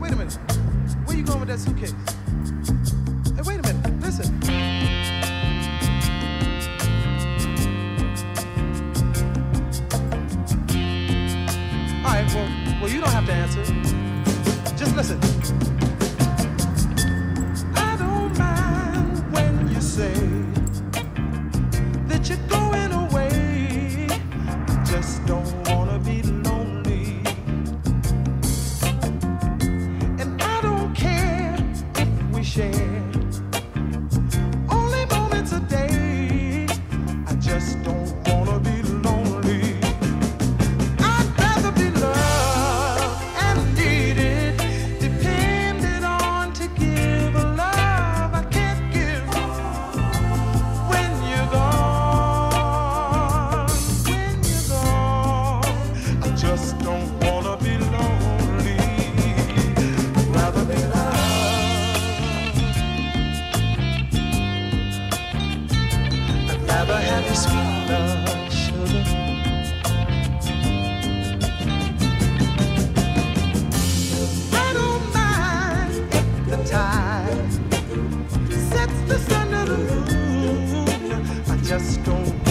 wait a minute. Where you going with that suitcase? Hey, wait a minute. Listen. All right, well, you don't have to answer. Just listen. I don't mind when you say that you're going away. I just don't wanna be lonely. And I don't care if we share only moments a day. I just don't wanna be lonely. I'd rather be loved and needed, depended on to give a love I can't give when you're gone. When you're gone, I just don't wanna be lonely. I'd rather be loved. I'd rather have your sweet love, sugar. I don't mind if the tide sets the sun to the moon. I just don't